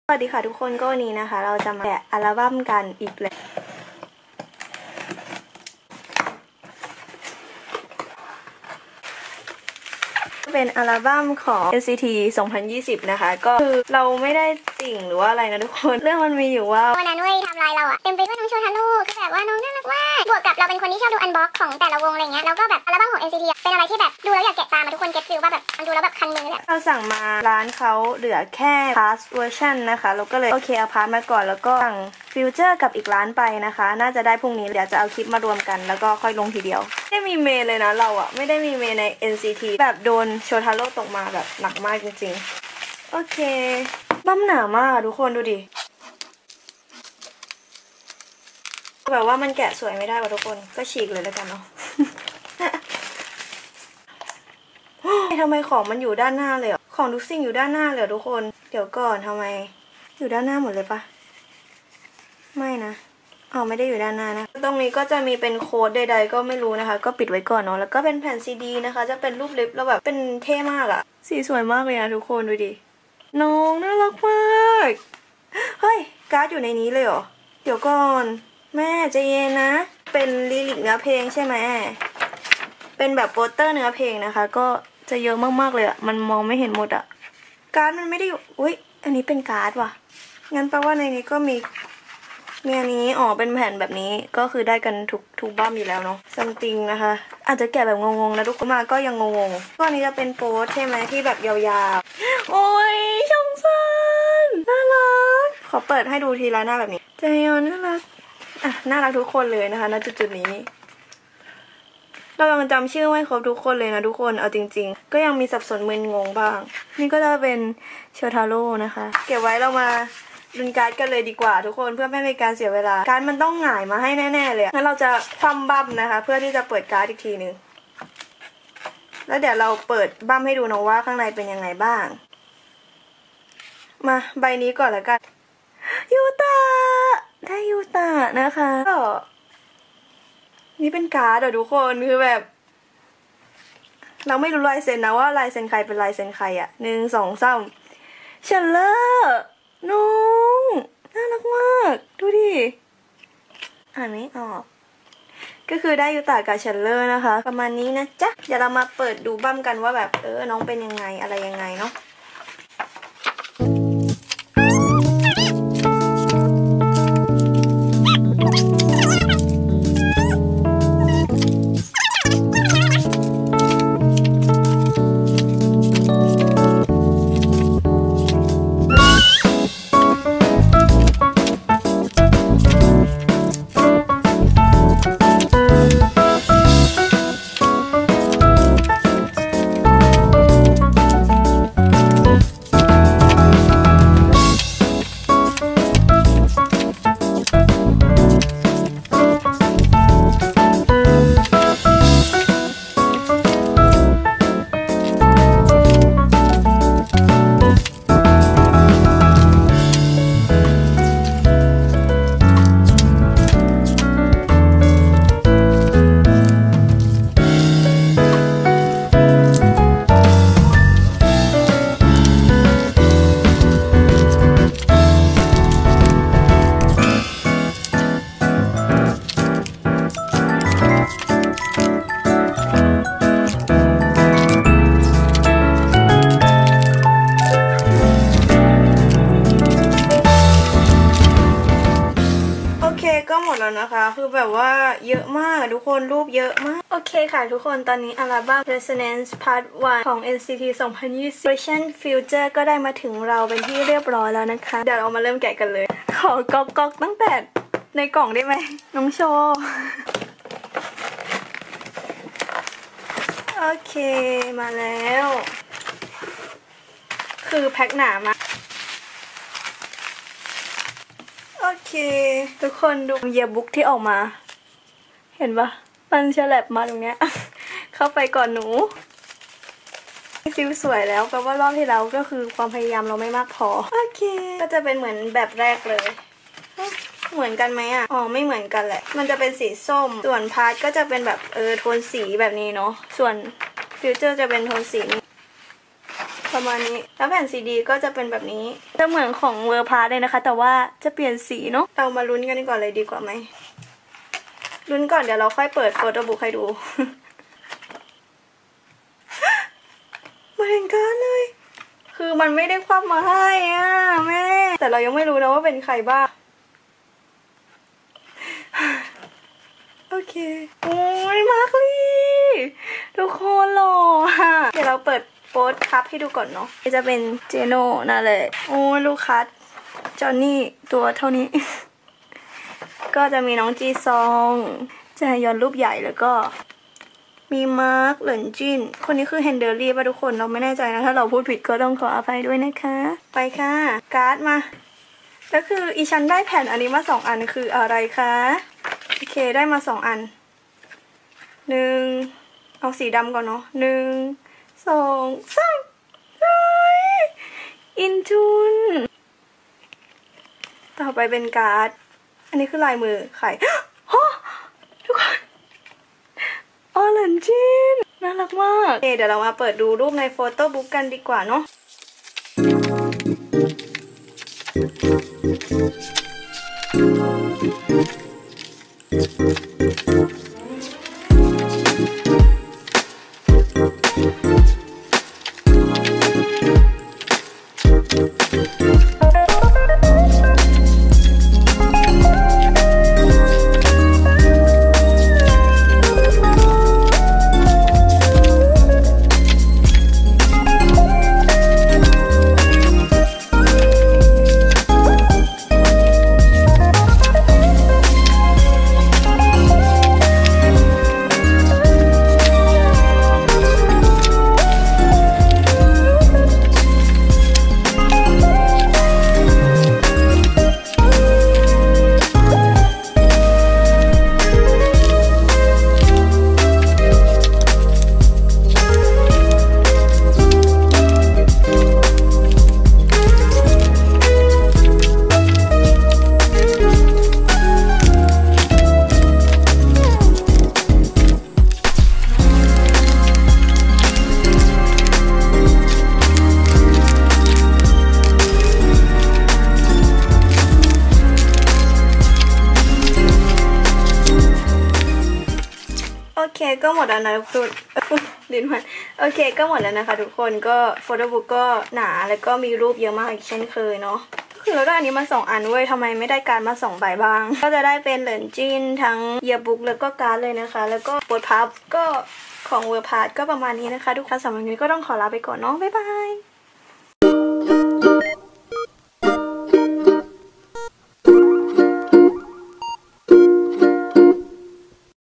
สวัสดีค่ะทุกคนก็วันนี้นะคะเราจะมาแกะอัลบั้มกันอีกแล้วเป็นอัลบั้มของ NCT 2020 นะคะก็คือเราไม่ได้ติ่งหรือว่าอะไรนะทุกคนเรื่องมันมีอยู่ว่าวันนั้นเว้ยทำลายเราอะเต็มไปด้วยน้องโชทาโร่คือแบบว่าน้องน่ารักมากบวกกับเราเป็นคนที่ชอบดูอันบ็อกของแต่ละวงอะไรเงี้ยแล้วก็แบบอัลบั้มของ NCT เป็นอะไรที่แบบดูแล้วอยากแกะตามมาทุกคนเก็ตฟิลว่าแบบมันดูแล้วแบบคันมือเลยเราสั่งมาร้านเขาเหลือแค่ past version นะคะเราก็เลยโอเคเอา past มาก่อนแล้วก็สั่งฟิวเจอร์กับอีกร้านไปนะคะน่าจะได้พรุ่งนี้เดี๋ยวจะเอาคลิปมารวมกันแล้วก็ค่อยลงทีเดียวไม่มีเมนเลยนะเราอะไม่ได้มีเมนใน NCT แบบโดนโชทาโร่ตกมาแบบหนักมากจริงๆโอเคบั้มหนามากทุกคนดูดิแบบว่ามันแกะสวยไม่ได้ว่ะทุกคนก็ฉีกเลยแล้วกันเนาะ ทำไมของมันอยู่ด้านหน้าเลยของทุกสิ่งอยู่ด้านหน้าเลยทุกคนเดี๋ยวก่อนทำไมอยู่ด้านหน้าหมดเลยปะไม่นะไม่ได้อยู่ด้านหน้านะตรงนี้ก็จะมีเป็นโค้ดใดๆก็ไม่รู้นะคะก็ปิดไว้ก่อนเนาะแล้วก็เป็นแผ่นซีดีนะคะจะเป็นรูปลิปแล้วแบบเป็นเท่มากอะสีสวยมากเลยนะทุกคนดูดิน้องน่ารักมากเฮ้ยการ์ดอยู่ในนี้เลยเหรอเดี๋ยวก่อนแม่ใจเย็นนะเป็นลิลิกเนื้อเพลงใช่ไหมเป็นแบบโปสเตอร์เนื้อเพลงนะคะก็จะเยอะมากๆเลยอะมันมองไม่เห็นหมดอะการ์ดมันไม่ได้อยู่อุ้ยอันนี้เป็นการ์ดว่ะงั้นแปลว่าในนี้ก็มีอันนี้เป็นแผ่นแบบนี้ก็คือได้กันทุกบ้ามอยู่แล้วเนาะซัมติงนะคะอาจจะแกะแบบงงๆนะทุกคนมาก็ยังงงๆก็อันนี้จะเป็นโปสใช่ไหมที่แบบยาวๆโอ้ยชงซันน่ารักขอเปิดให้ดูทีละหน้าแบบนี้ใจยอนน่ารักน่ารักทุกคนเลยนะคะณจุดๆนี้เรายังจำชื่อไม่ครบทุกคนเลยนะทุกคนเอาจริงๆก็ยังมีสับสนมึนงงบ้างนี่ก็จะเป็นโชทาโร่นะคะเก็บไว้เรามาลุ้นการ์ดกันเลยดีกว่าทุกคนเพื่อไม่ให้การเสียเวลาการ์ดมันต้องหงายมาให้แน่ๆเลยงั้นเราจะคว่ำบั้มนะคะเพื่อที่จะเปิดการ์ดอีกทีนึงแล้วเดี๋ยวเราเปิดบั้มให้ดูนะว่าข้างในเป็นยังไงบ้างมาใบนี้ก่อนแล้วกันยูตาได้ยูตานะคะก็นี่เป็นการ์ดทุกคนคือแบบเราไม่รู้ลายเซ็นนะว่าลายเซ็นใครเป็นลายเซ็นใครอ่ะ1 2 3เชลเลอร์น้องน่ารักมากดูดิอ่านไม่ออกก็คือได้ยูตากับเชลเลอร์นะคะประมาณนี้นะจ๊ะเดี๋ยวเรามาเปิดดูบั้มกันว่าแบบน้องเป็นยังไงอะไรยังไงเนาะก็หมดแล้วนะคะคือแบบว่าเยอะมากทุกคนรูปเยอะมากโอเคค่ะทุกคนตอนนี้อัลบั้ม Resonance Part 1 ของ NCT 2020 Version Future ก็ได้มาถึงเราเป็นที่เรียบร้อยแล้วนะคะเดี๋ยวเรามาเริ่มแกะกันเลยขอก๊อกตั้งแต่ในกล่องได้ไหมน้องโชโอเคมาแล้วคือแพ็คหนามากโอเคทุกคนดูเยียร์บุ๊กที่ออกมาเห็นปะมันฉลับมาตรงเนี้ยเข้าไปก่อนหนูซิลสวยแล้วแปลว่ารอบที่แล้วก็คือความพยายามเราไม่มากพอโอเคก็จะเป็นเหมือนแบบแรกเลยเหมือนกันไหมไม่เหมือนกันแหละมันจะเป็นสีส้มส่วนพาร์ทก็จะเป็นแบบโทนสีแบบนี้เนาะส่วนฟิวเจอร์จะเป็นโทนสีนี้ โอประมาณนี้แล้วแผ่นซีดีก็จะเป็นแบบนี้จะเหมือนของเวอร์พาร์ทเลยนะคะแต่ว่าจะเปลี่ยนสีเนาะเรามาลุ้นกันก่อนเลยดีกว่าไหมลุ้นก่อนเดี๋ยวเราค่อยเปิดโฟโต้บุ๊กให้ดู มาเห็นกันเลยคือมันไม่ได้ควักมาให้อ่ะแม่แต่เรายังไม่รู้นะว่าเป็นใครบ้าง โอเคโอ้ยมาร์คลี่ทุกคนหล่อค่ะเดี๋ยวเราเปิดโปสคัพให้ดูก่อนเนาะจะเป็นเจโน่นั่นเลยโอ้ยลูกคัสจอนนี่ตัวเท่านี้ ก็จะมีน้องจีซองแจยอนรูปใหญ่แล้วก็มีมาร์คเหลินจินคนนี้คือเฮนเดอรี่ป่ะทุกคนเราไม่แน่ใจนะถ้าเราพูดผิดก็ต้องขออภัยด้วยนะคะไปค่ะการ์ดมาแล้วคืออีฉันได้แผ่นอันนี้มา2 อันคืออะไรคะโอเคได้มา2 อัน1เอาสีดำก่อนเนาะ1 2 3อินทุนต่อไปเป็นการ์ดอันนี้คือลายมือใคร ทุกคนอ๋อเหลินจินน่ารักมากเดี๋ยวเรามาเปิดดูรูปในโฟโต้บุ๊กกันดีกว่าเนาะโอเคก็หมดแล้วนะทุกคนลิ้นมันโอเคก็หมดแล้วนะคะทุกคนก็โฟโต้บุ๊กก็หนาแล้วก็มีรูปเยอะมากอีกเช่นเคยเนาะคือเราได้อันนี้มา2 อันเว้ยทำไมไม่ได้การ์ดมา2 ใบบ้างก็จะได้เป็นเหรินจินทั้งเยียบุ๊กแล้วก็การ์ดเลยนะคะแล้วก็โปสพับก็ของเวอร์พาร์ทก็ประมาณนี้นะคะทุกคนสำหรับวันนี้ก็ต้องขอลาไปก่อนเนาะบ๊ายบาย